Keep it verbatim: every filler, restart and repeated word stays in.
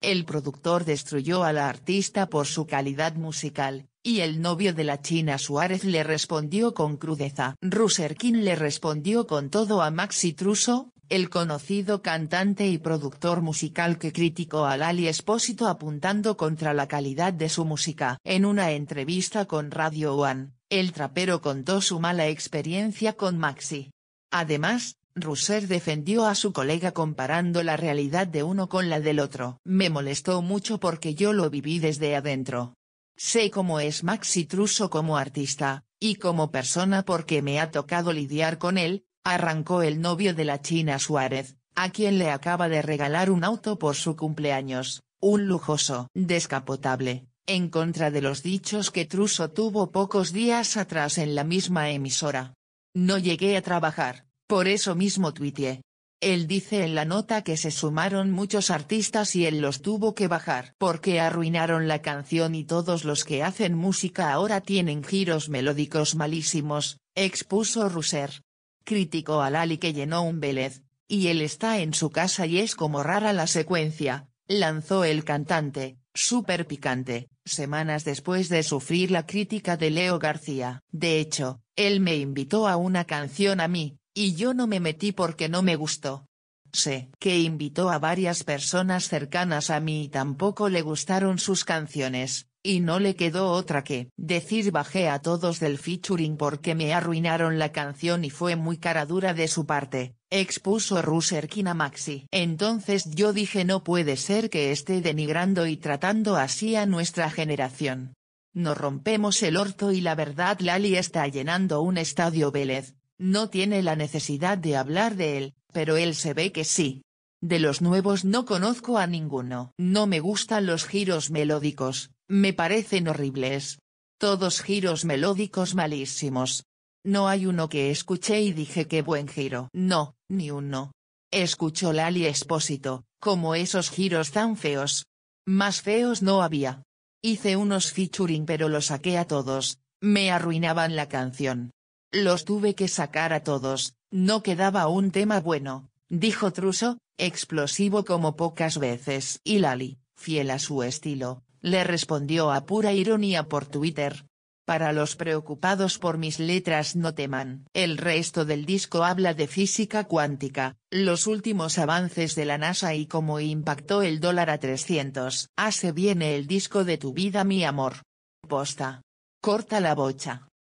El productor destruyó a la artista por su calidad musical, y el novio de la China Suárez le respondió con crudeza. Ruser King le respondió con todo a Maxi Truso, el conocido cantante y productor musical que criticó a Lali Espósito apuntando contra la calidad de su música. En una entrevista con Radio One, el trapero contó su mala experiencia con Maxi. Además, Ruser defendió a su colega comparando la realidad de uno con la del otro. Me molestó mucho porque yo lo viví desde adentro. Sé cómo es Maxi Truso como artista, y como persona porque me ha tocado lidiar con él, arrancó el novio de la China Suárez, a quien le acaba de regalar un auto por su cumpleaños, un lujoso descapotable, en contra de los dichos que Truso tuvo pocos días atrás en la misma emisora. No llegué a trabajar, por eso mismo tuiteé. Él dice en la nota que se sumaron muchos artistas y él los tuvo que bajar porque arruinaron la canción y todos los que hacen música ahora tienen giros melódicos malísimos, expuso Ruser. Criticó a Lali que llenó un Vélez, y él está en su casa y es como rara la secuencia, lanzó el cantante, súper picante, semanas después de sufrir la crítica de Leo García. De hecho, él me invitó a una canción a mí, y yo no me metí porque no me gustó. Sé que invitó a varias personas cercanas a mí y tampoco le gustaron sus canciones, y no le quedó otra que decir bajé a todos del featuring porque me arruinaron la canción y fue muy cara dura de su parte, expuso Ruser King a Maxi. Entonces yo dije no puede ser que esté denigrando y tratando así a nuestra generación. Nos rompemos el orto y la verdad Lali está llenando un estadio Vélez. No tiene la necesidad de hablar de él, pero él se ve que sí. De los nuevos no conozco a ninguno. No me gustan los giros melódicos, me parecen horribles. Todos giros melódicos malísimos. No hay uno que escuché y dije qué buen giro. No, ni uno. Escuchó Lali Espósito, como esos giros tan feos. Más feos no había. Hice unos featuring pero los saqué a todos, me arruinaban la canción. Los tuve que sacar a todos, no quedaba un tema bueno, dijo Truso, explosivo como pocas veces. Y Lali, fiel a su estilo, le respondió a pura ironía por Twitter. Para los preocupados por mis letras no teman. El resto del disco habla de física cuántica, los últimos avances de la NASA y cómo impactó el dólar a trescientos. Ah, se viene el disco de Tu vida mi amor. Posta. Corta la bocha.